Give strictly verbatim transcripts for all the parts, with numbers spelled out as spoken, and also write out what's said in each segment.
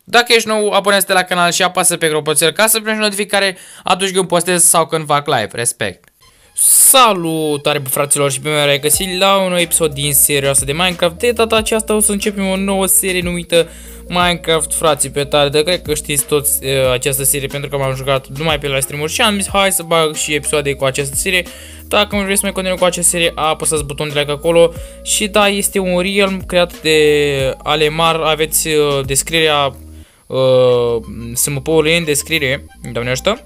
Dacă ești nou, abonează-te la canal și apasă pe clopoțel ca să primești notificare atunci când postez sau când fac live. Respect! Salutare, fraților, și bine v-am regăsit la un nou episod din seria asta de Minecraft. De data aceasta o să începem o nouă serie numită Minecraft, frații pe tare. Dar cred că știți toți uh, această serie pentru că m-am jucat numai pe la stream-uri și am zis hai să bag și episoade cu această serie. Dacă nu vreți să mai continuăm cu această serie, apăsați butonul de like acolo. Și da, este un realm creat de Alemar. Aveți uh, descrierea uh, S M P-ului în descriere, doamne ajută.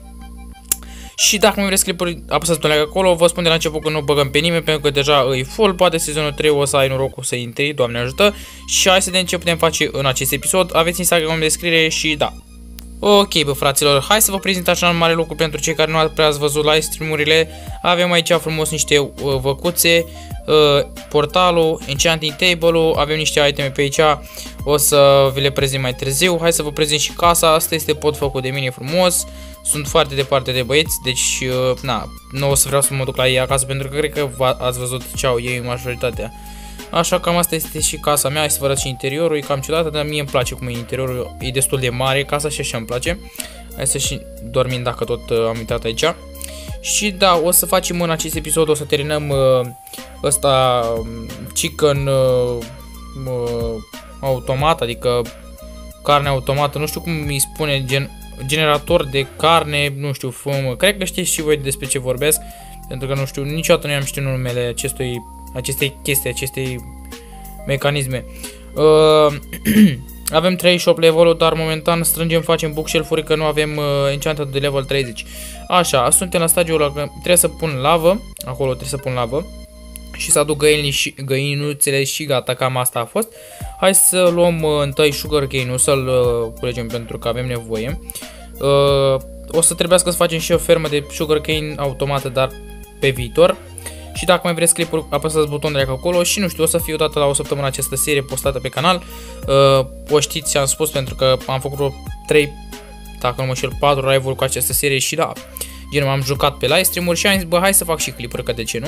Și dacă nu vreți clipuri, apăsați butonul like acolo. Vă spun de la început că nu băgăm pe nimeni pentru că deja îi full. Poate sezonul trei o să ai norocul să intri, doamne ajută. Și hai să vedem ce putem face în acest episod. Aveți Instagram în descriere și da. Ok, bă, fraților, hai să vă prezint așa un mare lucru pentru cei care nu prea ați văzut live stream-urile. Avem aici frumos niște uh, văcuțe, uh, portalul, enchanting table-ul, avem niște iteme pe aici, o să vi le prezint mai târziu. Hai să vă prezint și casa, asta este pod făcut de mine frumos. Sunt foarte departe de băieți, deci, uh, na, nu o să vreau să mă duc la ei acasă pentru că cred că ați văzut ce au ei majoritatea. Așa, cam asta este și casa mea, hai să vă arăt și interiorul, e cam ciudată, dar mie îmi place cum e interiorul, e destul de mare casa și așa îmi place. Hai să și dormim dacă tot uh, am uitat aici. Și da, o să facem în acest episod, o să terminăm uh, ăsta chicken uh, uh, automat, adică carne automată, nu știu cum îi spune, gen, generator de carne, nu știu, fumă. Cred că știți și voi despre ce vorbesc, pentru că nu știu, niciodată nu am știut numele acestui aceste chestii, aceste mecanisme. Uh, avem treizeci și opt level-ul, dar momentan strângem, facem bookshelf-uri că nu avem uh, enchanted de level treizeci. Așa, suntem la stadiul ăla că trebuie să pun lavă, acolo trebuie să pun lavă și să aduc găini și, găinuțele și gata, cam asta a fost. Hai să luăm uh, întâi sugarcane-ul, să-l uh, culegem pentru că avem nevoie. Uh, o să trebuiască să facem și o fermă de sugarcane automată, dar pe viitor. Și dacă mai vreți clipuri, apăsați butonul de like acolo și nu știu, o să fie odată la o săptămână această serie postată pe canal. Uh, o știți, am spus pentru că am făcut vreo trei, dacă nu mă știu, patru live-uri cu această serie și da, gen m-am jucat pe live stream-uri și am zis, bă, hai să fac și clipuri, că de ce nu?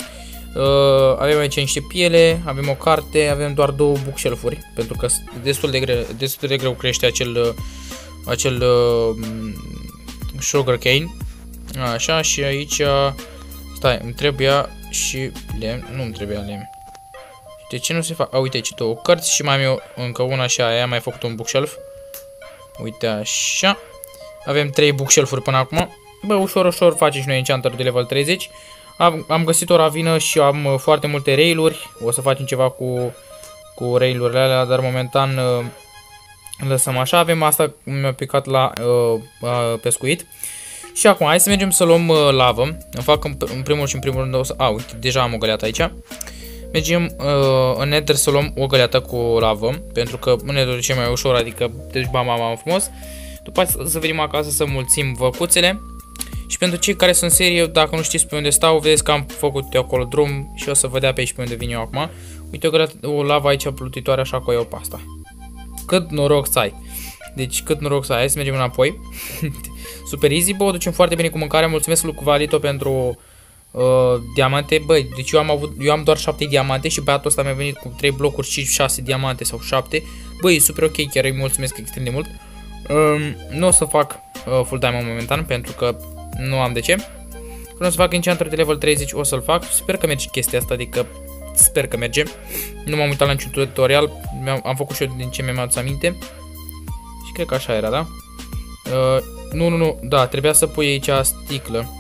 Uh, avem aici niște piele, avem o carte, avem doar două bookshelf-uri, pentru că destul de greu, destul de greu crește acel, acel uh, sugarcane. Așa, și aici... Stai, îmi trebuia și lemn, nu îmi trebuia lemn. De ce nu se fac? A, uite aici două cărți și mai am eu încă una și aia, am mai făcut un bookshelf. Uite așa. Avem trei bookshelf-uri până acum. Bă, ușor, ușor facem și noi enchanter de level treizeci. Am, am găsit o ravină și am foarte multe rail-uri. O să facem ceva cu, cu rail-urile alea, dar momentan uh, lăsăm așa. Avem asta, mi-a picat la uh, uh, pescuit. Și acum, hai să mergem să luăm uh, lavă. Îmi fac în, în primul și în primul rând o să... A, uite, deja am o găleată aici. Mergem uh, în nether să luăm o găleată cu lavă, pentru că în nether e cel mai ușor, adică, deci bam, bam, bam, frumos. După aceea să venim acasă să mulțim văcuțele. Și pentru cei care sunt serie, dacă nu știți pe unde stau, vedeți că am făcut eu acolo drum și o să vă dea pe aici pe unde vin eu acum. Uite o, găleată, o lavă aici plutitoare, așa că o iau pe asta. Cât noroc să ai. Deci cât noroc să ai, hai să mergem înapoi. Super easy, bă, o ducem foarte bine cu mâncare. Mulțumesc lui Valito pentru uh, diamante. Băi, deci eu am avut, eu am doar șapte diamante și băiatul ăsta mi-a venit cu trei blocuri și șase diamante sau șapte. Băi, e super ok, chiar îi mulțumesc extrem de mult. Um, nu o să fac uh, full time momentan pentru că nu am de ce. Când o să fac enchanter de level treizeci o să-l fac. Sper că merge chestia asta, adică sper că merge. Nu m-am uitat la niciun tutorial, am, am făcut și eu din ce mi-am adus aminte. Și cred că așa era, da? Uh, nu, nu, nu, da, trebuia să pui aici sticlă.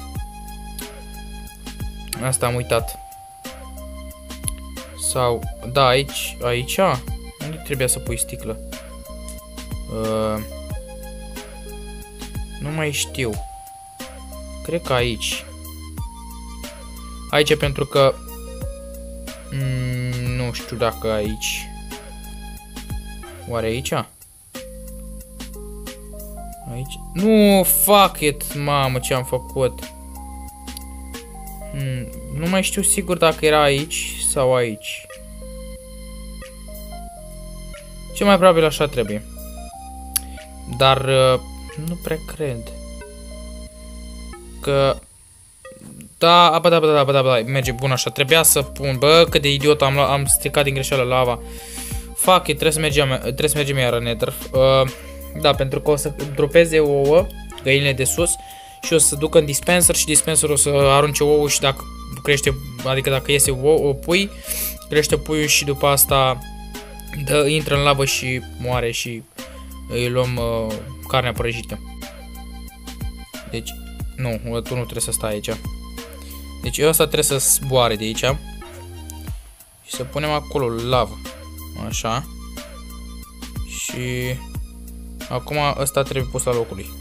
Asta am uitat. Sau, da, aici, aici, unde trebuia să pui sticlă? Uh, nu mai știu. Cred că aici. Aici pentru că mm, nu știu dacă aici. Oare aici? Aici. Nu, fuck it, mamă, ce am făcut. Hmm, nu mai știu sigur dacă era aici sau aici. Ce mai probabil așa trebuie. Dar uh, nu prea cred. Că da, bă, da, bă, da, bă, da, bă, da, merge bun așa. Trebuia să pun, bă, cât de idiot am, am stricat din greșeală lava. Fuck it, trebuie să mergem, trebuie să mergem iară în nether. Uh, Da, pentru că o să dropeze ouă, găinile de sus, și o să ducă în dispenser și dispenserul o să arunce ouă și dacă crește, adică dacă iese ouă, pui, crește puiul și după asta dă, intră în lavă și moare și îi luăm uh, carnea prăjită. Deci, nu, tu nu trebuie să stai aici. Deci ăsta trebuie să zboare de aici. Și să punem acolo lavă. Așa. Și acum ăsta trebuie pus la locul lui.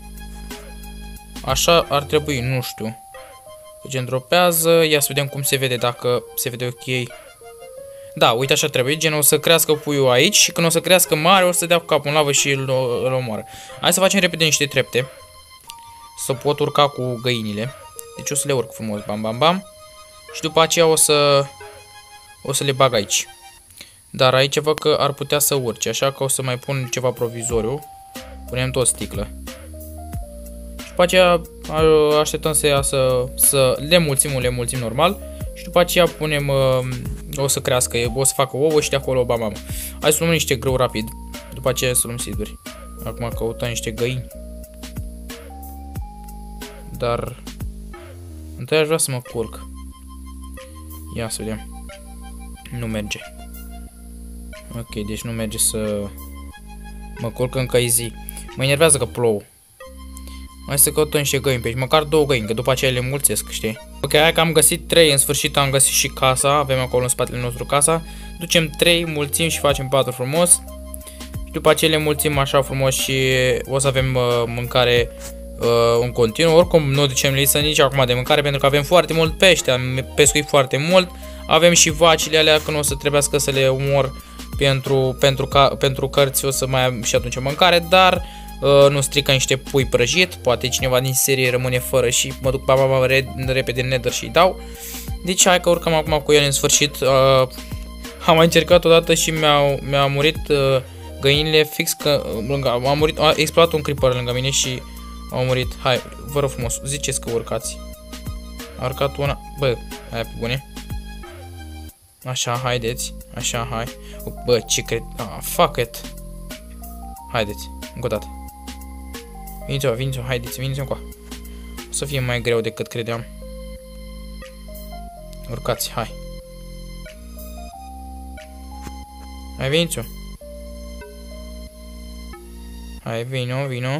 Așa ar trebui, nu știu. Deci îndropează, ia să vedem cum se vede, dacă se vede ok. Da, uite așa trebuie, gen o să crească puiul aici și când o să crească mare o să dea cu capul în lavă și îl, îl omoară. Hai să facem repede niște trepte. Să pot urca cu găinile. Deci o să le urc frumos, bam bam bam. Și după aceea o să o să le bag aici. Dar aici văd că ar putea să urce, așa că o să mai pun ceva provizoriu. Punem tot sticlă. Și după aceea așteptăm să iasă, să le mulțim, le mulțim normal. Și după aceea punem, o să crească, o să facă ouă și de acolo bam bam. Hai să luăm niște grâu rapid. După aceea să luăm siduri. Acum căutăm niște găini. Dar întâi aș vrea să mă culc. Ia să vedem. Nu merge. Ok, deci nu merge să mă culc, încă e zi. Mă enervează că plouă. Hai să căutăm niște găini pe aici, măcar două găini, că după aceea le mulțesc, știi? Ok, hai că am găsit trei, în sfârșit am găsit și casa, avem acolo în spatele nostru casa. Ducem trei, mulțim și facem patru frumos. Și după aceea le mulțim așa frumos și o să avem uh, mâncare uh, în continuu. Oricum nu ducem listă nici acum de mâncare, pentru că avem foarte mult pește, am pescuit foarte mult. Avem și vacile alea, când o să trebuiască să le omor pentru, pentru, ca, pentru cărți, o să mai am și atunci mâncare, dar uh, nu strică niște pui prăjit. Poate cineva din serie rămâne fără și mă duc baba, baba, repede în nether și îi dau. Deci hai că urcăm acum cu el în sfârșit. Uh, am mai încercat odată și mi-a mi murit uh, găinile fix că lângă, a murit, a explodat un creeper lângă mine și au murit. Hai, vă rog frumos, ziceți că urcați. A urcat una, bă, aia pe bune. Așa, haideți, așa, hai. Bă, ce cred, ah, fuck it. Haideți, încă o dată. Viniți-o, viniți-o, haideți, viniți-o încoa. O să fie mai greu decât credeam. Urcați, hai. Hai, viniți-o. Hai, vino, vino.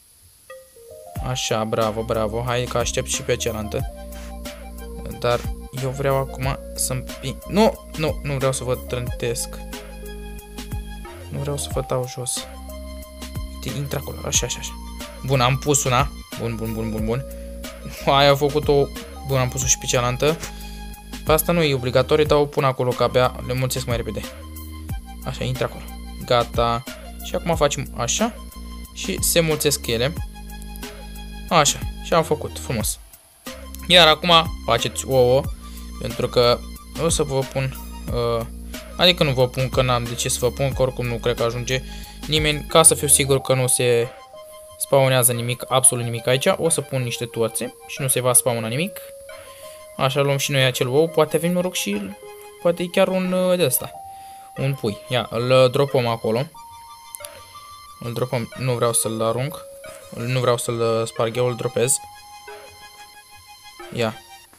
Așa, bravo, bravo. Hai că aștept și pe cealaltă. Dar eu vreau acum să-mi... Nu, nu, nu vreau să vă trântesc. Nu vreau să vă dau jos. Te intră acolo, așa, așa, așa. Bun, am pus una. Bun, bun, bun, bun, bun. Aia a făcut-o... Bun, am pus-o și pe cealaltă. Pe asta nu e obligatoriu, dar o pun acolo, că abia le mulțesc mai repede. Așa, intră acolo. Gata. Și acum facem așa. Și se mulțesc ele. Așa, și am făcut, frumos. Iar acum faceți ouă, pentru că o să vă pun, uh, adică nu vă pun, că n-am de ce să vă pun, că oricum nu cred că ajunge nimeni, ca să fiu sigur că nu se spawnează nimic, absolut nimic aici. O să pun niște toarțe și nu se va spawna nimic. Așa luăm și noi acel ou, poate avem noroc și poate e chiar un uh, de ăsta, un pui. Ia, îl dropăm acolo. Îl dropăm, nu vreau să-l arunc, nu vreau să-l sparg eu, îl dropez. Ia.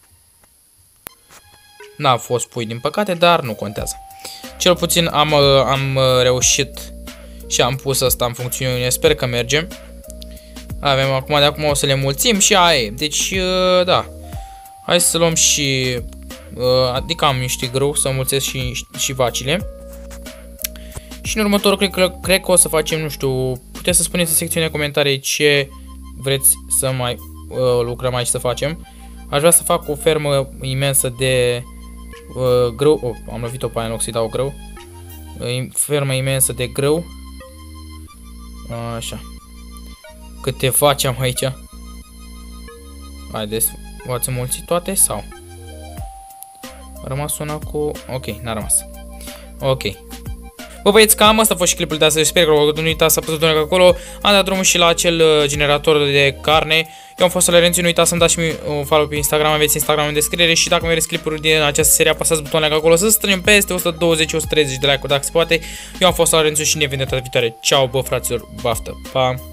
N-a fost pui din păcate, dar nu contează. Cel puțin am, am reușit și am pus asta în funcțiune, sper că merge. Avem acum, de acum o să le mulțim și aia e. Deci, da. Hai să luăm și, adică am niște grâu să mulțesc și, și vacile. Și în următorul cred că, cred că o să facem, nu știu, puteți să spuneți în secțiunea de comentarii ce vreți să mai uh, lucrăm aici să facem. Aș vrea să fac o fermă imensă de uh, grâu. Oh, am lovit-o pe aia în loc să-i dau grâu. Uh, fermă imensă de grâu. Așa. Câte facem aici? Haideți, v-ați înmulțit toate sau? A rămas una cu... Ok, n-a rămas. Ok. Bă băieți, cam asta a fost și clipul de astăzi, sper că nu uitați să apăsați butonul acolo, am dat drumul și la acel generator de carne. Eu am fost Lorențiu, nu uitați să-mi dați și un follow pe Instagram, aveți Instagram în descriere și dacă mai vreți clipuri din această serie, apăsați butonul acolo să strângem peste o sută douăzeci - o sută treizeci de like-uri dacă se poate. Eu am fost Lorențiu și ne vedem data viitoare. Ciao, bă fraților, baftă, pa!